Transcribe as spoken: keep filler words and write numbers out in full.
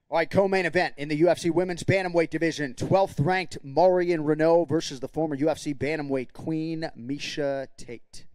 All right, co-main event in the U F C Women's Bantamweight Division. twelfth ranked Marion Reneau versus the former U F C Bantamweight Queen, Miesha Tate.